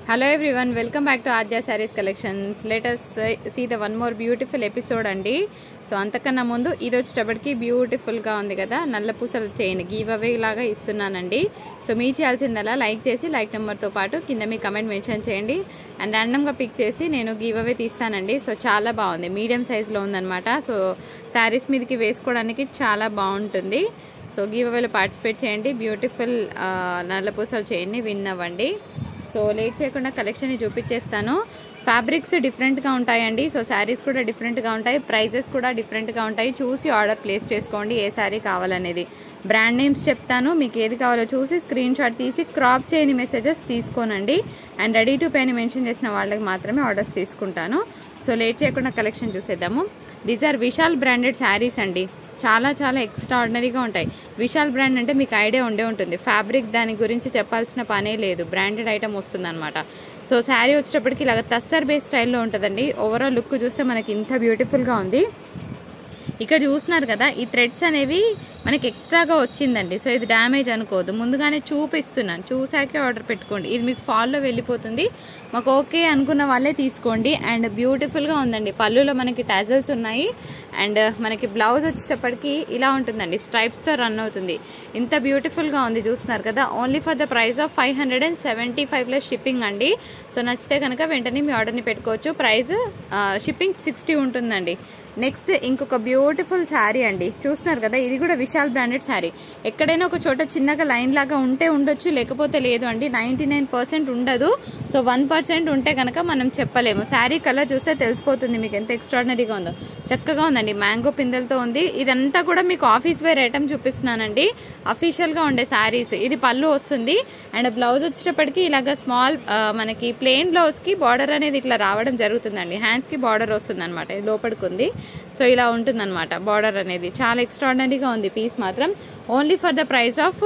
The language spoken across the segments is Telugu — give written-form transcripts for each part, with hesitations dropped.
Hello everyone, welcome back to Adya Sarees Collections. Let us see the one more beautiful episode andi. So antakana mundu idu vachetappadiki beautiful ga undi kada nalla pusala chain give away laga istunanandi. So mee cheyalsindala like chesi like number tho paatu kinda mee comment mention cheyandi and random ga pick chesi nenu give away teestanandi. So chaala baagundi, medium size lo undannamata. So sarees meediki vesukodaniki chaala baaguntundi. So give away lo participate cheyandi, beautiful nalla pusala chain ni win avvandi. So late చేయకుండా కలెక్షన్ చూపించేస్తాను. ఫ్యాబ్రిక్స్ డిఫరెంట్గా ఉంటాయండి. సో శారీస్ కూడా డిఫరెంట్గా ఉంటాయి, ప్రైజెస్ కూడా డిఫరెంట్గా ఉంటాయి. చూసి ఆర్డర్ ప్లేస్ చేసుకోండి ఏ శారీ కావాలనేది. బ్రాండ్ నేమ్స్ చెప్తాను, మీకు ఏది కావాలో చూసి స్క్రీన్ షాట్ తీసి క్రాప్ చేయని మెసేజెస్ తీసుకోనండి. అండ్ రెడీ టు పే అని మెన్షన్ చేసిన వాళ్ళకి మాత్రమే ఆర్డర్స్ తీసుకుంటాను. సో లేట్ చేయకుండా కలెక్షన్ చూసేద్దాము. These are Vishal branded saris అండి. చాలా చాలా ఎక్స్ట్రాఆర్డినరీగా ఉంటాయి. విశాల్ బ్రాండ్ అంటే మీకు ఐడియా ఉండే ఉంటుంది. ఫ్యాబ్రిక్ దాని గురించి చెప్పాల్సిన పనే లేదు, బ్రాండెడ్ ఐటమ్ వస్తుందన్నమాట. సో శారీ వచ్చేటప్పటికి ఇలాగ తస్సర్ బేస్ స్టైల్లో ఉంటుందండి. ఓవరాల్ లుక్ చూస్తే మనకి ఇంత బ్యూటిఫుల్గా ఉంది. ఇక్కడ చూస్తున్నారు కదా, ఈ థ్రెడ్స్ అనేవి మనకి ఎక్స్ట్రాగా వచ్చిందండి. సో ఇది డ్యామేజ్ అనుకోదు, ముందుగానే చూపిస్తున్నాను, చూసాకే ఆర్డర్ పెట్టుకోండి. ఇది మీకు ఫాల్లో వెళ్ళిపోతుంది. మాకు ఓకే అనుకున్న వాళ్ళే తీసుకోండి. అండ్ బ్యూటిఫుల్గా ఉందండి. పళ్ళులో మనకి టాజల్స్ ఉన్నాయి. అండ్ మనకి బ్లౌజ్ వచ్చేటప్పటికి ఇలా ఉంటుందండి, స్ట్రైప్స్తో రన్ అవుతుంది. ఇంత బ్యూటిఫుల్గా ఉంది, చూస్తున్నారు కదా. Only for the price of 575 plus shipping అండి. సో నచ్చితే కనుక వెంటనే మీ ఆర్డర్ని పెట్టుకోవచ్చు. ప్రైస్ షిప్పింగ్ 60 ఉంటుందండి. నెక్స్ట్ ఇంకొక బ్యూటిఫుల్ శారీ అండి, చూస్తున్నారు కదా. ఇది కూడా విశాల్ బ్రాండెడ్ శారీ. ఎక్కడైనా ఒక చోట చిన్నగా లైన్ లాగా ఉంటే ఉండొచ్చు, లేకపోతే లేదు అండి. 99% ఉండదు. సో 1% ఉంటే కనుక మనం చెప్పలేము. శారీ కలర్ చూస్తే తెలిసిపోతుంది మీకు ఎంత ఎక్స్ట్రాడినరీగా ఉందో. చక్కగా ఉందండి, మ్యాంగో పిందెలతో ఉంది. ఇదంతా కూడా మీకు ఆఫీస్ వేర్ ఐటమ్ చూపిస్తున్నానండి, అఫీషియల్గా ఉండే శారీస్. ఇది పళ్ళు వస్తుంది. అండ్ బ్లౌజ్ వచ్చేటప్పటికి ఇలాగ స్మాల్ మనకి ప్లెయిన్ బ్లౌజ్కి బార్డర్ అనేది ఇట్లా రావడం జరుగుతుందండి. హ్యాండ్స్కి బార్డర్ వస్తుంది అనమాట, ఇది లోపలికి ఉంది. సో ఇలా ఉంటుందన్నమాట బార్డర్ అనేది. చాలా ఎక్స్ట్రాడినరీగా ఉంది పీస్ మాత్రం. Only for the price of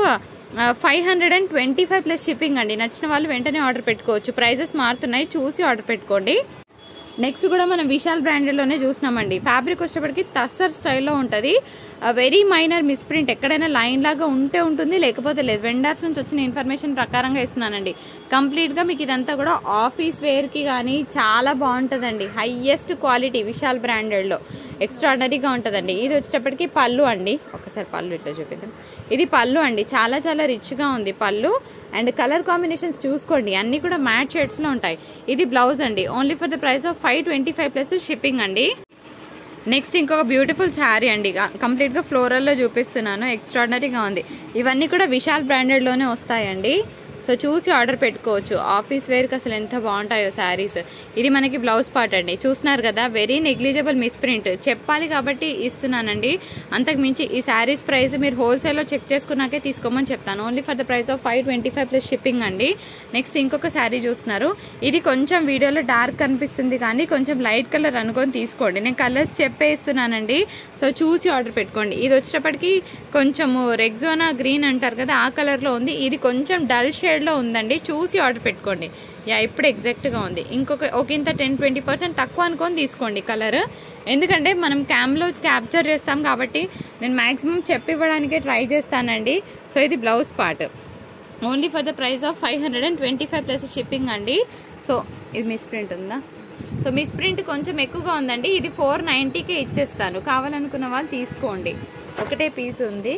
525 plus shipping అండి. నచ్చిన వాళ్ళు వెంటనే ఆర్డర్ పెట్టుకోవచ్చు. ప్రైజెస్ మారుతున్నాయి, చూసి ఆర్డర్ పెట్టుకోండి. నెక్స్ట్ కూడా మనం విశాల్ బ్రాండెడ్లోనే చూసినామండి. ఫ్యాబ్రిక్ వచ్చేటప్పటికి తస్సర్ స్టైల్లో ఉంటుంది. వెరీ మైనర్ మిస్ప్రింట్, ఎక్కడైనా లైన్ లాగా ఉంటే ఉంటుంది, లేకపోతే లేదు. వెండర్స్ నుంచి వచ్చిన ఇన్ఫర్మేషన్ ప్రకారంగా ఇస్తున్నానండి. కంప్లీట్గా మీకు ఇదంతా కూడా ఆఫీస్ వేర్కి కానీ చాలా బాగుంటుందండి. హైయెస్ట్ క్వాలిటీ విశాల్ బ్రాండెడ్లో ఎక్స్ట్రాడనరీగా ఉంటుందండి. ఇది వచ్చేటప్పటికి పళ్ళు అండి. ఒకసారి పళ్ళు ఇట్లా చూపిద్దాం. ఇది పళ్ళు అండి, చాలా చాలా రిచ్గా ఉంది పళ్ళు. అండ్ కలర్ కాంబినేషన్స్ చూసుకోండి, అన్నీ కూడా మ్యాట్ షేడ్స్లో ఉంటాయి. ఇది బ్లౌజ్ అండి. Only for the price of 525 plus shipping అండి. నెక్స్ట్ ఇంకొక బ్యూటిఫుల్ శారీ అండి, కంప్లీట్గా ఫ్లోరల్లో చూపిస్తున్నాను. ఎక్స్ట్రాడినరీగా ఉంది. ఇవన్నీ కూడా విశాల్ బ్రాండెడ్లోనే వస్తాయండి. సో చూసి ఆర్డర్ పెట్టుకోవచ్చు. ఆఫీస్ వేర్కి అసలు ఎంత బాగుంటాయో శారీస్. ఇది మనకి బ్లౌజ్ పార్ట్ అండి, చూస్తున్నారు కదా. వెరీ నెగ్లిజిబుల్ మిస్ప్రింట్, చెప్పాలి కాబట్టి ఇస్తున్నానండి. అంతకు మించి ఈ శారీస్ ప్రైస్ మీరు హోల్సేల్లో చెక్ చేసుకున్నాకే తీసుకోమని చెప్తాను. Only for the price of 525 plus shipping అండి. నెక్స్ట్ ఇంకొక శారీ చూస్తున్నారు. ఇది కొంచెం వీడియోలో డార్క్ కనిపిస్తుంది, కానీ కొంచెం లైట్ కలర్ అనుకొని తీసుకోండి. నేను కలర్స్ చెప్పే ఇస్తున్నానండి. సో చూసి ఆర్డర్ పెట్టుకోండి. ఇది వచ్చేటప్పటికి కొంచెము రెగ్జోనా గ్రీన్ అంటారు కదా, ఆ కలర్లో ఉంది. ఇది కొంచెం డల్ షేడ్లో ఉందండి, చూసి ఆర్డర్ పెట్టుకోండి. యా ఇప్పుడు ఎగ్జాక్ట్గా ఉంది. ఒక ఇంత 10-20% తక్కువ అనుకొని తీసుకోండి కలర్. ఎందుకంటే మనం క్యామ్లో క్యాప్చర్ చేస్తాం కాబట్టి నేను మ్యాక్సిమం చెప్పివ్వడానికే ట్రై చేస్తానండి. సో ఇది blouse part. Only for the price of 525 plus shipping అండి. సో ఇది మిస్ప్రింట్ ఉందా? సో మిస్ప్రింట్ కొంచెం ఎక్కువగా ఉందండి. ఇది 490కే ఇచ్చేస్తాను, కావాలనుకున్న వాళ్ళు తీసుకోండి. ఒకటే పీస్ ఉంది.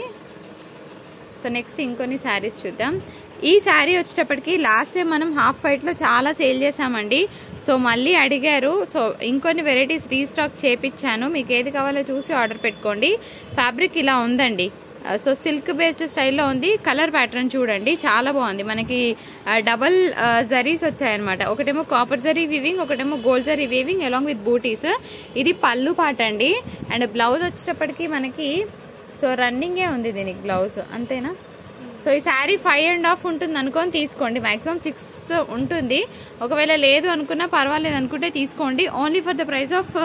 సో నెక్స్ట్ ఇంకొన్ని శారీస్ చూద్దాం. ఈ శారీ వచ్చేటప్పటికి లాస్ట్ టైం మనం హాఫ్ వైట్లో చాలా సేల్ చేసామండి. సో మళ్ళీ అడిగారు, సో ఇంకొన్ని వెరైటీస్ రీస్టాక్ చేపించాను. మీకు ఏది కావాలో చూసి ఆర్డర్ పెట్టుకోండి. ఫ్యాబ్రిక్ ఇలా ఉందండి. సో సిల్క్ బేస్డ్ స్టైల్లో ఉంది. కలర్ ప్యాటర్న్ చూడండి, చాలా బాగుంది. మనకి డబల్ జరీస్ వచ్చాయన్నమాట. ఒకటేమో కాపర్ జరీ వీవింగ్, ఒకటేమో gold zari weaving along with butis. ఇది పళ్ళు పాట అండి. అండ్ బ్లౌజ్ వచ్చేటప్పటికి మనకి సో రన్నింగే ఉంది దీనికి బ్లౌజ్, అంతేనా? సో ఈ శారీ 5.5 ఉంటుంది అనుకొని తీసుకోండి. మ్యాక్సిమం 6 ఉంటుంది. ఒకవేళ లేదు అనుకున్నా పర్వాలేదు అనుకుంటే తీసుకోండి. Only for the price of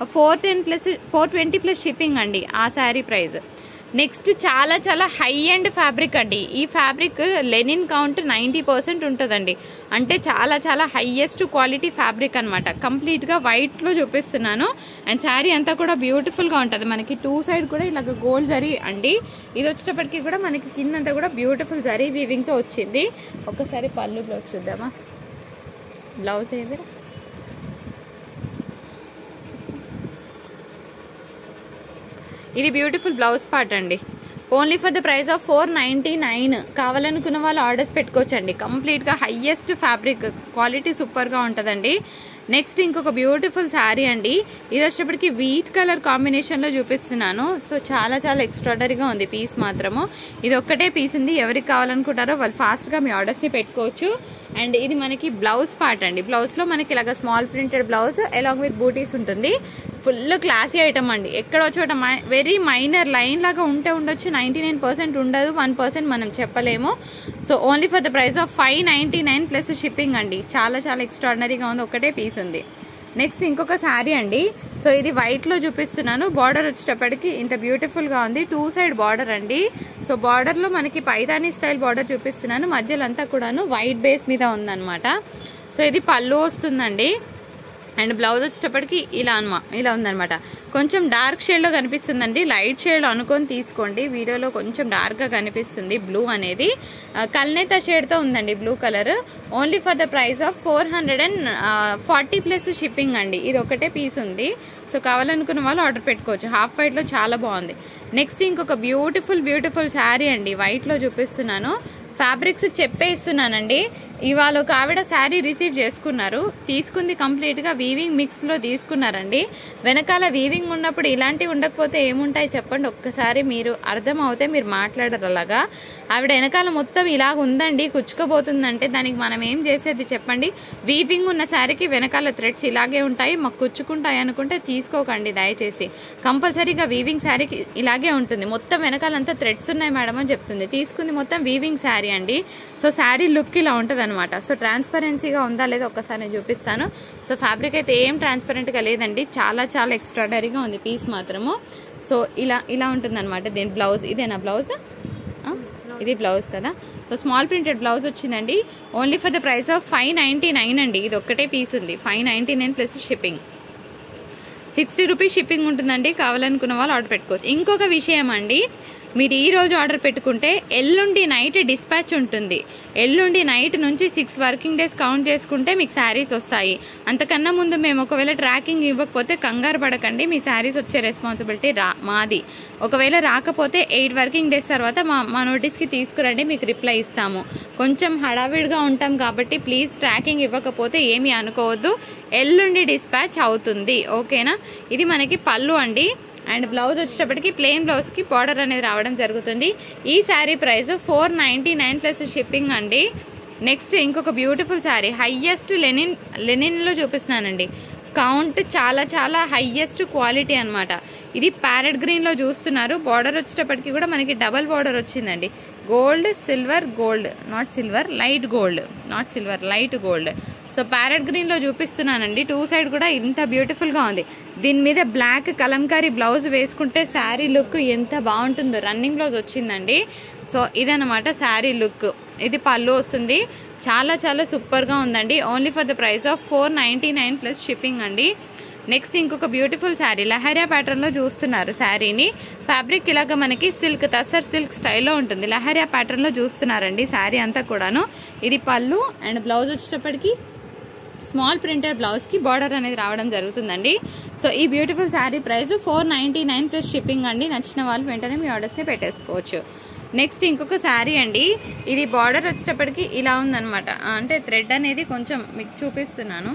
420 plus shipping అండి ఆ శారీ ప్రైస్. నెక్స్ట్ చాలా చాలా హై అండ్ ఫ్యాబ్రిక్ అండి. ఈ ఫ్యాబ్రిక్ లెనిన్ కౌంట్ 90% ఉంటుందండి. అంటే చాలా చాలా హైయెస్ట్ క్వాలిటీ ఫ్యాబ్రిక్ అనమాట. కంప్లీట్గా వైట్లో చూపిస్తున్నాను. అండ్ శారీ అంతా కూడా బ్యూటిఫుల్గా ఉంటుంది. మనకి 2 సైడ్ కూడా ఇలాగ గోల్డ్ జరీ అండి. ఇది వచ్చేటప్పటికి కూడా మనకి కిందంతా కూడా బ్యూటిఫుల్ జరీ వీవింగ్తో వచ్చింది. ఒకసారి పళ్ళు బ్లౌజ్ చూద్దామా. బ్లౌజ్ ఏది, ఇది బ్యూటిఫుల్ బ్లౌజ్ పార్ట్ అండి. Only for the price of 499. కావాలనుకున్న వాళ్ళు ఆర్డర్స్ పెట్టుకోవచ్చండి. కంప్లీట్గా హైయెస్ట్ ఫ్యాబ్రిక్ క్వాలిటీ సూపర్గా ఉంటుందండి. నెక్స్ట్ ఇంకొక బ్యూటిఫుల్ శారీ అండి. ఇది వచ్చేటప్పటికి వీట్ కలర్ కాంబినేషన్లో చూపిస్తున్నాను. సో చాలా చాలా ఎక్స్ట్రాడనరీగా ఉంది పీస్ మాత్రము. ఇది ఒక్కటే పీస్ ఉంది. ఎవరికి కావాలనుకుంటారో వాళ్ళు ఫాస్ట్గా మీ ఆర్డర్స్ని పెట్టుకోవచ్చు. అండ్ ఇది మనకి బ్లౌజ్ పార్ట్ అండి. బ్లౌజ్లో మనకి ఇలాగ small printed blouse along with butis ఉంటుంది. ఫుల్ క్లాసీ ఐటమ్ అండి. ఎక్కడో చోట వెరీ మైనర్ లైన్ లాగా ఉంటే ఉండొచ్చు, 99% ఉండదు, 1% మనం చెప్పలేము. So only for the price of 599 plus shipping అండి. చాలా చాలా ఎక్స్ట్రాడినరీగా ఉంది. ఒకటే పీస్ ఉంది. నెక్స్ట్ ఇంకొక శారీ అండి. సో ఇది వైట్లో చూపిస్తున్నాను. బార్డర్ వచ్చేటప్పటికి ఇంత బ్యూటిఫుల్గా ఉంది. 2 సైడ్ బార్డర్ అండి. సో బార్డర్లో మనకి పైతానీ స్టైల్ బార్డర్ చూపిస్తున్నాను. మధ్యలో అంతా కూడాను వైట్ బేస్ మీద ఉందన్నమాట. సో ఇది పళ్ళు వస్తుందండి. అండ్ బ్లౌజ్ వచ్చేటప్పటికి ఇలా ఉందన్నమాట. కొంచెం డార్క్ షేడ్లో కనిపిస్తుందండి. లైట్ షేడ్లో అనుకొని తీసుకోండి. వీడియోలో కొంచెం డార్క్గా కనిపిస్తుంది బ్లూ అనేది. కల్నేత షేడ్తో ఉందండి blue colour. Only for the price of 440 plus shipping అండి. ఇది ఒకటే పీస్ ఉంది. సో కావాలనుకున్న వాళ్ళు ఆర్డర్ పెట్టుకోవచ్చు. హాఫ్ వైట్లో చాలా బాగుంది. నెక్స్ట్ ఇంకొక బ్యూటిఫుల్ శారీ అండి. వైట్లో చూపిస్తున్నాను. ఫ్యాబ్రిక్స్ చెప్పే ఇస్తున్నానండి. ఇవాళ ఒక ఆవిడ శారీ రిసీవ్ చేసుకున్నారు. తీసుకుంది కంప్లీట్గా వీవింగ్ మిక్స్లో తీసుకున్నారండి. వెనకాల వీవింగ్ ఉన్నప్పుడు ఇలాంటివి ఉండకపోతే ఏముంటాయి చెప్పండి. ఒక్కసారి మీరు అర్థం అవుతే మీరు మాట్లాడరు. అలాగా ఆవిడ వెనకాల మొత్తం ఇలాగ ఉందండి, కుచ్చుకోబోతుందంటే దానికి మనం ఏం చేసేది చెప్పండి. వీవింగ్ ఉన్న శారీకి వెనకాల థ్రెడ్స్ ఇలాగే ఉంటాయి. మాకు కుచ్చుకుంటాయి అనుకుంటే తీసుకోకండి దయచేసి. కంపల్సరీగా వీవింగ్ శారీకి ఇలాగే ఉంటుంది. మొత్తం వెనకాలంతా థ్రెడ్స్ ఉన్నాయి మేడం అని చెప్తుంది. తీసుకుంది మొత్తం వీవింగ్ శారీ అండి. సో శారీ లుక్ ఇలా ఉంటుంది అనమాట. సో ట్రాన్స్పరెన్సీగా ఉందా లేదా ఒక్కసారి నేను చూపిస్తాను. సో ఫ్యాబ్రిక్ అయితే ఏం ట్రాన్స్పరెంట్గా లేదండి. చాలా చాలా ఎక్స్ట్రాడనరీగా ఉంది పీస్ మాత్రము. సో ఇలా ఉంటుంది అనమాట. దీని బ్లౌజ్ ఇదేనా బ్లౌజ్? ఇది బ్లౌజ్ కదా. సో స్మాల్ ప్రింటెడ్ బ్లౌజ్ వచ్చిందండి. Only for the price of 599 అండి. ఇది ఒక్కటే పీస్ ఉంది. 599 ప్లస్ షిప్పింగ్. 60 రూపీస్ షిప్పింగ్ ఉంటుందండి. కావాలనుకున్న వాళ్ళు ఆర్డర్ పెట్టుకోవచ్చు. ఇంకొక విషయం అండి, మీరు ఈ రోజు ఆర్డర్ పెట్టుకుంటే ఎల్లుండి నైట్ డిస్పాచ్ ఉంటుంది. ఎల్లుండి నైట్ నుంచి 6 వర్కింగ్ డేస్ కౌంట్ చేసుకుంటే మీకు శారీస్ వస్తాయి. అంతకన్నా ముందు మేము ఒకవేళ ట్రాకింగ్ ఇవ్వకపోతే కంగారు పడకండి. మీ శారీస్ వచ్చే రెస్పాన్సిబిలిటీ మాది. ఒకవేళ రాకపోతే 8 వర్కింగ్ డేస్ తర్వాత మా నోటీస్కి తీసుకురండి, మీకు రిప్లై ఇస్తాము. కొంచెం హడావిడిగా ఉంటాం కాబట్టి ప్లీజ్ ట్రాకింగ్ ఇవ్వకపోతే ఏమీ అనుకోవద్దు. ఎల్లుండి డిస్పాచ్ అవుతుంది. ఓకేనా. ఇది మనకి పళ్ళు అండి. అండ్ బ్లౌజ్ వచ్చేటప్పటికి ప్లెయిన్ బ్లౌజ్కి బార్డర్ అనేది రావడం జరుగుతుంది. ఈ శారీ ప్రైస్ 499 ప్లస్ షిప్పింగ్ అండి. నెక్స్ట్ ఇంకొక బ్యూటిఫుల్ శారీ. హైయెస్ట్ లెనిన్లో చూపిస్తున్నానండి. కౌంట్ చాలా చాలా హైయెస్ట్ క్వాలిటీ అనమాట. ఇది ప్యారెట్ గ్రీన్లో చూస్తున్నారు. బార్డర్ వచ్చేటప్పటికి కూడా మనకి డబల్ బార్డర్ వచ్చిందండి. Gold silver gold, not silver, light gold, not silver, light gold. So parrot గ్రీన్లో చూపిస్తున్నానండి. 2 సైడ్ కూడా ఇంత బ్యూటిఫుల్గా ఉంది. దీని మీద బ్లాక్ కలంకారీ బ్లౌజ్ వేసుకుంటే శారీ లుక్ ఎంత బాగుంటుందో. రన్నింగ్ బ్లౌజ్ వచ్చిందండి. సో ఇదన్నమాట శారీ లుక్. ఇది పళ్ళు వస్తుంది. చాలా చాలా సూపర్గా ఉందండి. Only for the price of 499 plus shipping అండి. నెక్స్ట్ ఇంకొక బ్యూటిఫుల్ శారీ. లహరియా ప్యాటర్న్లో చూస్తున్నారు శారీని. ఫ్యాబ్రిక్ ఇలాగ మనకి సిల్క్, తసర్ సిల్క్ స్టైల్లో ఉంటుంది. లహరియా ప్యాటర్న్లో చూస్తున్నారండి శారీ అంతా కూడాను. ఇది పళ్ళు. అండ్ బ్లౌజ్ వచ్చేటప్పటికి స్మాల్ ప్రింటెడ్ బ్లౌజ్కి బార్డర్ అనేది రావడం జరుగుతుందండి. సో ఈ beautiful sari price 499 plus shipping అండి. నచ్చిన వాళ్ళు వెంటనే మీ ఆర్డర్స్ని పెట్టేసుకోవచ్చు. నెక్స్ట్ ఇంకొక శారీ అండి. ఇది బార్డర్ వచ్చేటప్పటికి ఇలా ఉందన్నమాట. అంటే థ్రెడ్ అనేది కొంచెం మీకు చూపిస్తున్నాను.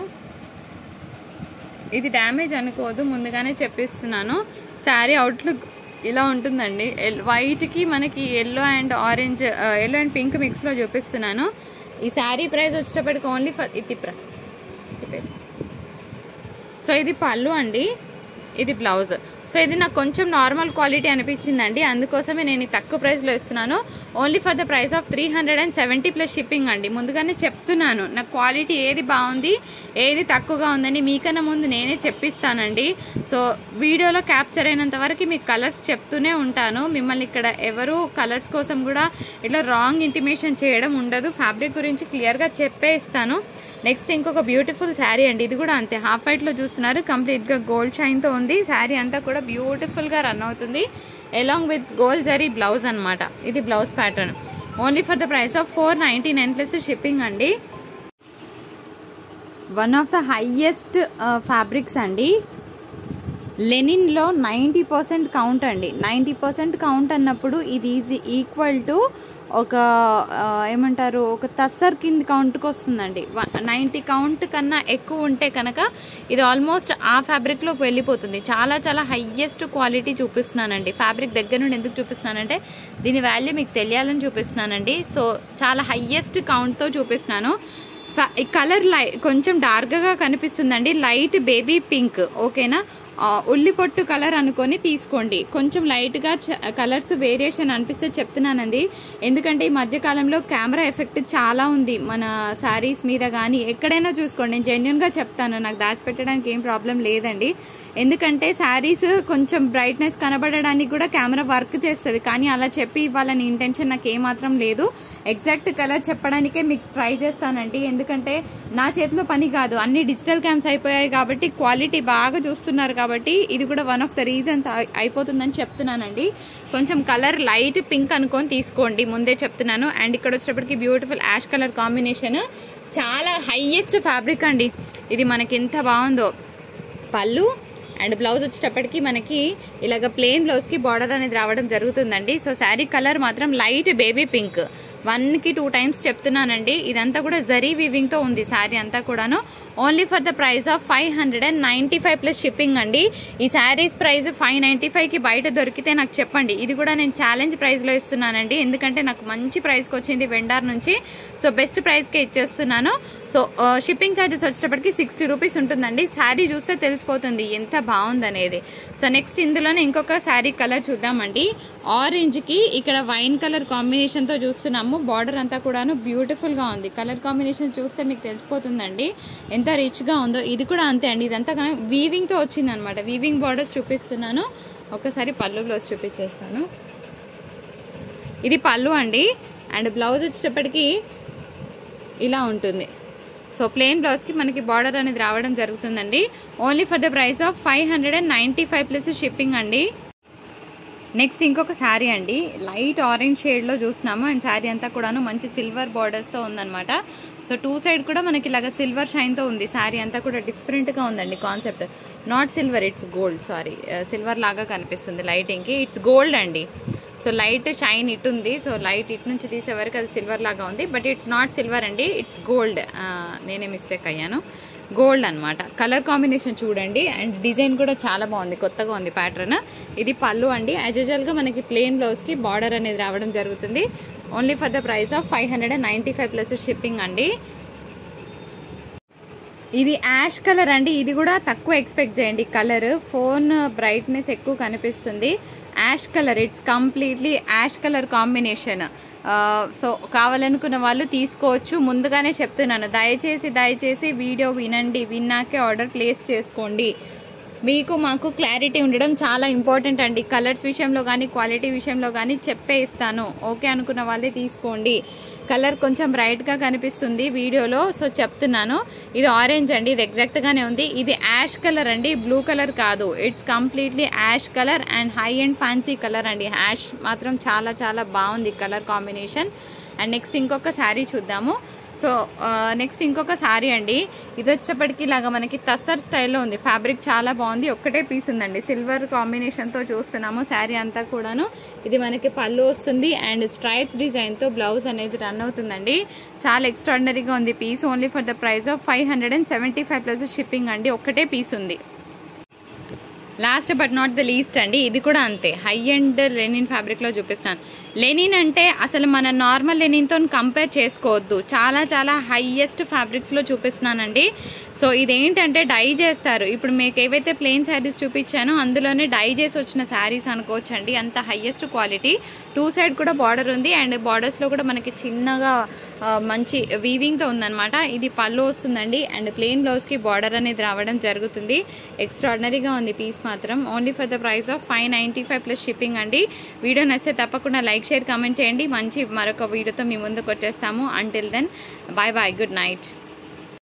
ఇది డ్యామేజ్ అనుకోదు, ముందుగానే చెప్పిస్తున్నాను. శారీ అవుట్లుక్ ఇలా ఉంటుందండి. వైట్కి మనకి yellow and orange, yellow and pink మిక్స్లో చూపిస్తున్నాను. ఈ శారీ ప్రైస్ వచ్చేటప్పటికి ఓన్లీ ఫర్ సో ఇది పళ్ళు అండి. ఇది బ్లౌజ్. సో ఇది నాకు కొంచెం నార్మల్ క్వాలిటీ అనిపించిందండి. అందుకోసమే నేను తక్కువ ప్రైస్లో ఇస్తున్నాను. Only for the price of 370 plus shipping అండి. ముందుగానే చెప్తున్నాను నాకు క్వాలిటీ ఏది బాగుంది ఏది తక్కువగా ఉందని మీకన్నా ముందు నేనే చెప్పిస్తానండి. సో వీడియోలో క్యాప్చర్ అయినంత వరకు మీకు కలర్స్ చెప్తూనే ఉంటాను. మిమ్మల్ని ఇక్కడ ఎవరు కలర్స్ కోసం కూడా ఇట్లా రాంగ్ ఇంటిమేషన్ చేయడం ఉండదు. ఫ్యాబ్రిక్ గురించి క్లియర్గా చెప్పే ఇస్తాను. నెక్స్ట్ ఇంకొక బ్యూటిఫుల్ శారీ అండి. ఇది కూడా అంతే, హాఫ్ వైట్లో చూస్తున్నారు. కంప్లీట్గా గోల్డ్ షైన్తో ఉంది. శారీ అంతా కూడా బ్యూటిఫుల్గా రన్ అవుతుంది. Along with gold zari blouse అనమాట. ఇది blouse pattern. Only for the price of 499 plus shipping అండి. One of the highest fabrics అండి. లెనిన్లో 90% కౌంట్ అండి. 90% కౌంట్ అన్నప్పుడు ఇది ఈక్వల్ టు ఒక ఏమంటారు, ఒక తస్సర్ కింద కౌంట్కి వస్తుందండి. 90 కౌంట్ కన్నా ఎక్కువ ఉంటే కనుక ఇది ఆల్మోస్ట్ ఆ ఫ్యాబ్రిక్లోకి వెళ్ళిపోతుంది. చాలా చాలా హైయెస్ట్ క్వాలిటీ చూపిస్తున్నానండి. ఫ్యాబ్రిక్ దగ్గర నుండి ఎందుకు చూపిస్తున్నానంటే దీని వాల్యూ మీకు తెలియాలని చూపిస్తున్నానండి. సో చాలా హైయెస్ట్ కౌంట్తో చూపిస్తున్నాను. ఈ కలర్ కొంచెం డార్క్గా కనిపిస్తుందండి, లైట్ బేబీ పింక్. ఓకేనా, ఉల్లి పొట్టు కలర్ అనుకొని తీసుకోండి. కొంచెం లైట్గా కలర్స్ వేరియేషన్ అనిపిస్తే చెప్తున్నానండి. ఎందుకంటే ఈ మధ్యకాలంలో కెమెరా ఎఫెక్ట్ చాలా ఉంది మన శారీస్ మీద కానీ ఎక్కడైనా చూసుకోండి. నేను జెన్యున్గా చెప్తాను, నాకు దాచిపెట్టడానికి ఏం ప్రాబ్లం లేదండి. ఎందుకంటే శారీస్ కొంచెం బ్రైట్నెస్ కనబడడానికి కూడా కెమెరా వర్క్ చేస్తుంది, కానీ అలా చెప్పి ఇవ్వాలని ఇంటెన్షన్ నాకు ఏమాత్రం లేదు. ఎగ్జాక్ట్ కలర్ చెప్పడానికే మీకు ట్రై చేస్తానండి. ఎందుకంటే నా చేతిలో పని కాదు, అన్ని డిజిటల్ క్యామ్స్ అయిపోయాయి కాబట్టి క్వాలిటీ బాగా చూస్తున్నారు కాబట్టి ఇది కూడా వన్ ఆఫ్ ద రీజన్స్ అయిపోతుందని చెప్తున్నానండి. కొంచెం కలర్ లైట్ పింక్ అనుకొని తీసుకోండి, ముందే చెప్తున్నాను. అండ్ ఇక్కడ వచ్చేటప్పటికి బ్యూటిఫుల్ యాష్ కలర్ కాంబినేషన్, చాలా హైయెస్ట్ ఫ్యాబ్రిక్ అండి. ఇది మనకి ఎంత బాగుందో. పళ్ళు అండ్ బ్లౌజ్ వచ్చేటప్పటికి మనకి ఇలాగ ప్లెయిన్ బ్లౌజ్కి బార్డర్ అనేది రావడం జరుగుతుందండి. సో శారీ కలర్ మాత్రం లైట్ బేబీ పింక్. 1కి 2 టైమ్స్ చెప్తున్నానండి. ఇదంతా కూడా జరీ వీవింగ్తో ఉంది శారీ అంతా కూడాను. Only for the price of 595 plus shipping అండి. ఈ శారీస్ ప్రైస్ 595కి బయట దొరికితే నాకు చెప్పండి. ఇది కూడా నేను ఛాలెంజ్ ప్రైస్లో ఇస్తున్నానండి, ఎందుకంటే నాకు మంచి ప్రైస్కి వచ్చింది వెండార్ నుంచి. సో బెస్ట్ ప్రైస్కే ఇచ్చేస్తున్నాను. సో షిప్పింగ్ ఛార్జెస్ వచ్చేటప్పటికి 60 రూపీస్ ఉంటుందండి. శారీ చూస్తే తెలిసిపోతుంది ఎంత బాగుందనేది. సో నెక్స్ట్ ఇందులోనే ఇంకొక శారీ కలర్ చూద్దామండి. ఆరెంజ్కి ఇక్కడ వైన్ కలర్ కాంబినేషన్తో చూస్తున్నాము. బార్డర్ అంతా కూడాను బ్యూటిఫుల్గా ఉంది. కలర్ కాంబినేషన్ చూస్తే మీకు తెలిసిపోతుందండి ఎంత రిచ్గా ఉందో. ఇది కూడా అంతే అండి, ఇదంతా వీవింగ్తో వచ్చిందనమాట. వీవింగ్ బార్డర్స్ చూపిస్తున్నాను. ఒకసారి పళ్ళు బ్లౌజ్ చూపించేస్తాను. ఇది పళ్ళు అండి. అండ్ బ్లౌజ్ వచ్చేటప్పటికి ఇలా ఉంటుంది. సో ప్లెయిన్ బ్లౌజ్కి మనకి బార్డర్ అనేది రావడం జరుగుతుందండి. Only for the price of 595 plus shipping అండి. నెక్స్ట్ ఇంకొక శారీ అండి, లైట్ ఆరెంజ్ షేడ్లో చూస్తున్నాము. అండ్ శారీ అంతా కూడాను మంచి సిల్వర్ బార్డర్స్తో ఉందన్నమాట. సో 2 సైడ్ కూడా మనకి ఇలాగ సిల్వర్ షైన్తో ఉంది. శారీ అంతా కూడా డిఫరెంట్గా ఉందండి concept. Not silver, it's gold. Sorry, silver లాగా కనిపిస్తుంది లైటింగ్కి. ఇట్స్ గోల్డ్ అండి. సో లైట్ షైన్ ఇటు ఉంది. సో లైట్ ఇటు నుంచి తీసే వరకు అది సిల్వర్ లాగా ఉంది, బట్ ఇట్స్ నాట్ సిల్వర్ అండి, ఇట్స్ గోల్డ్. నేనే మిస్టేక్ అయ్యాను, గోల్డ్ అనమాట. కలర్ కాంబినేషన్ చూడండి. అండ్ డిజైన్ కూడా చాలా బాగుంది, కొత్తగా ఉంది ప్యాటర్న్. ఇది పళ్ళు అండి. యాజ్ యూజువల్గా మనకి ప్లెయిన్ బ్లౌజ్కి బార్డర్ అనేది రావడం జరుగుతుంది. Only for the price of 595 plus shipping అండి. ఇది యాష్ కలర్ అండి. ఇది కూడా తక్కువ ఎక్స్పెక్ట్ చేయండి. కలర్ ఫోన్ బ్రైట్నెస్ ఎక్కువ కనిపిస్తుంది. Ash colour, it's completely ash colour combination. So కావాలనుకున్న వాళ్ళు తీసుకోవచ్చు. ముందుగానే చెప్తున్నాను, దయచేసి వీడియో వినండి, విన్నాకే ఆర్డర్ ప్లేస్ చేసుకోండి. మీకు మాకు క్లారిటీ ఉండడం చాలా ఇంపార్టెంట్ అండి. కలర్స్ విషయంలో కానీ క్వాలిటీ విషయంలో కానీ చెప్పే ఇస్తాను. ఓకే అనుకున్న వాళ్ళే తీసుకోండి. కలర్ కొంచెం బ్రైట్గా కనిపిస్తుంది వీడియోలో, సో చెప్తున్నాను. ఇది ఆరెంజ్ అండి, ఇది ఎగ్జాక్ట్గానే ఉంది. ఇది యాష్ కలర్ అండి, బ్లూ కలర్ కాదు. It's completely ash colour and high and fancy colour అండి. యాష్ మాత్రం చాలా చాలా బాగుంది కలర్ కాంబినేషన్. అండ్ నెక్స్ట్ ఇంకొక శారీ చూద్దాము. సో నెక్స్ట్ ఇంకొక శారీ అండి. ఇది వచ్చేప్పటికి ఇలాగా మనకి తస్సర్ స్టైల్లో ఉంది. ఫ్యాబ్రిక్ చాలా బాగుంది. ఒక్కటే పీస్ ఉందండి, సిల్వర్ కాంబినేషన్తో చూస్తున్నాము శారీ అంతా కూడాను. ఇది మనకి పళ్ళు వస్తుంది అండ్ స్ట్రైప్స్ డిజైన్తో బ్లౌజ్ అనేది రన్ అవుతుందండి. చాలా ఎక్స్ట్రాడినరీగా ఉంది piece. Only for the price of 575 plus shipping అండి. ఒక్కటే పీస్ ఉంది. Last but not the least అండి, ఇది కూడా అంతే హై అండ్ లెనిన్ ఫ్యాబ్రిక్లో చూపిస్తాను. లెనిన్ అంటే అసలు మన నార్మల్ లెనిన్తో కంపేర్ చేసుకోవద్దు, చాలా చాలా హైయెస్ట్ ఫ్యాబ్రిక్స్లో చూపిస్తున్నానండి. సో ఇదేంటంటే డై చేస్తారు. ఇప్పుడు మీకు ఏవైతే ప్లెయిన్ శారీస్ చూపించానో అందులోనే డై చేసి వచ్చిన శారీస్ అనుకోవచ్చు అండి, అంత హైయెస్ట్ క్వాలిటీ. 2 సైడ్ కూడా బార్డర్ ఉంది అండ్ బార్డర్స్లో కూడా మనకి చిన్నగా మంచి వీవింగ్తో ఉందన్నమాట. ఇది పళ్ళు వస్తుందండి అండ్ ప్లెయిన్ బ్లౌజ్కి బార్డర్ అనేది రావడం జరుగుతుంది. ఎక్స్ట్రాడినరీగా ఉంది పీస్ మాత్రం. Only for the price of 595 plus shipping అండి. వీడియో నచ్చితే తప్పకుండా లైక్, షేర్, కామెంట్ చేయండి. మంచి మరొక వీడియోతో మీ ముందుకు వచ్చేస్తాము. Until then, bye bye, good night.